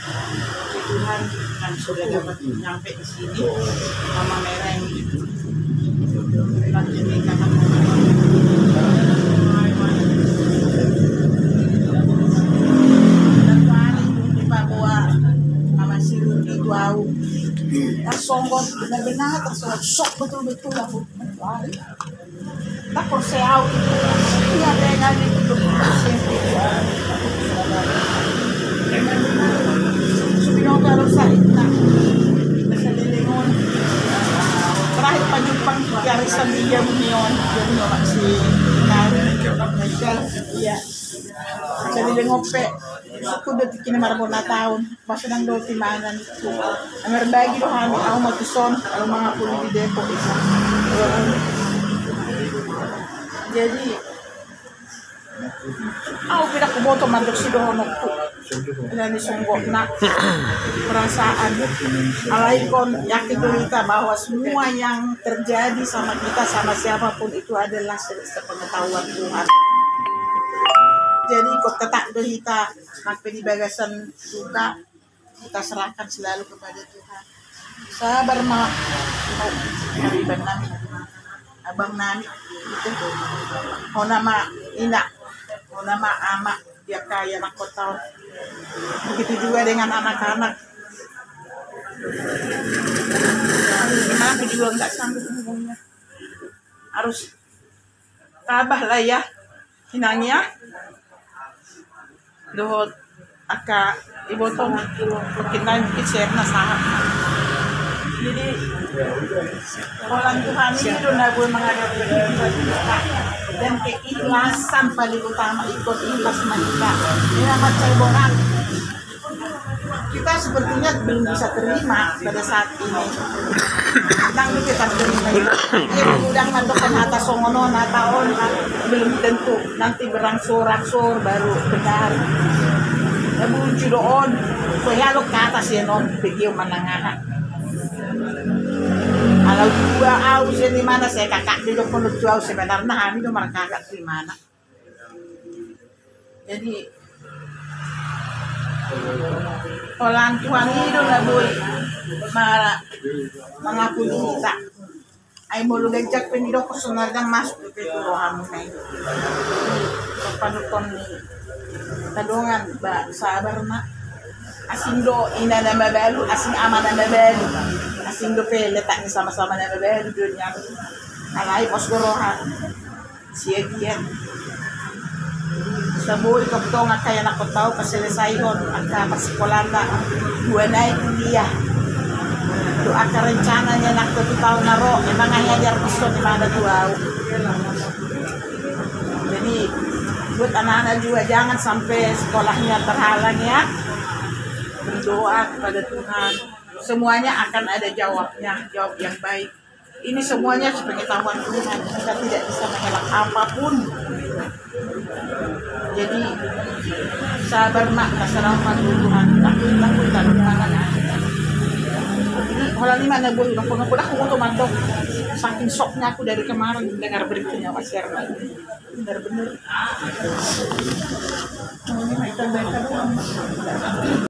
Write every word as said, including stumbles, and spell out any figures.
Tuhan kan sudah dapat nyampe di sini. Mama merah yang lagi nikahkan dan paling di Papua sama si Rudy Duau tersonggok benar-benar tersonggok betul-betul aku tak korseau itu iya dengan itu Subino kalau sa itna sa lilingon terakhir pajumpang kari sa Villa Union yun yung si Michael iya sa lilingon pe aku udah kinamarabon na taon basta nang do timanan ang merbagi do kami ako magkison kalau mga puli di depo isa jadi ako pinakuboto mandok si Dohonok po dan disunggok na perasaan alay kon yakin kita bahwa semua yang terjadi sama kita sama siapapun itu adalah sepengetahuan Tuhan. Jadi kok tetap kita magpinibagasan suka kita serahkan selalu kepada Tuhan. Sabar mak oh, kariban namin abang namin itu o nama ina o nama ama dia kaya nak kotau. Begitu juga dengan anak-anak. Gimana aku juga nggak sanggup ngomongnya. Harus tabah lah ya. Hinangnya. Dohot aka ibotong kita share na sahab. Jadi orang Tuhan itu na boleh menghadapi kita dan keikhlasan paling utama ikut ikhlas mereka. Ini nama ceboran. Kita sepertinya belum bisa terima pada saat ini. Nang kita terima itu. Yang udang mandokan atas songono nataon belum tentu nanti berangsur-angsur baru benar. Nabuju doon. Kaya lo ke atas ya non bigyo manangahan. Kalau dua aus di mana saya kakak di dokter jual sebenarnya kami itu mereka kakak di mana. Jadi orang Tuhan itu nggak boleh marah mengakui kita. Ay mo lugajak penido ko sunargang masuk ke roham na ito. Panuton ni talungan ba sabar na asindo ina na mabalu asing ama na mabalu asindo pe letak ni sama-sama na mabalu dunya alay pos gorohan siya diyan sa buhay kapto nga kaya nakotaw paselesayhon ang kapasikolanda buwanay kuliah do aka rencana niya nakotutaw na ro e mga hajar gusto ni Mada Tuaw. Jadi buat anak-anak juga jangan sampai sekolahnya terhalang ya. Berdoa kepada Tuhan. Semuanya akan ada jawabnya, jawab yang baik. Ini semuanya sepengetahuan Tuhan. Kita tidak bisa mengelak apapun. Jadi sabar mak, kasalaman Tuhan. Takut-takutan Tuhan. Ini orang lima na buhay. Nakunakulah ko ito mandok. Saking shocknya aku dari kemarin mendengar beritanya Mas Herman. Benar-benar. Oh, ini may tanda ka doon.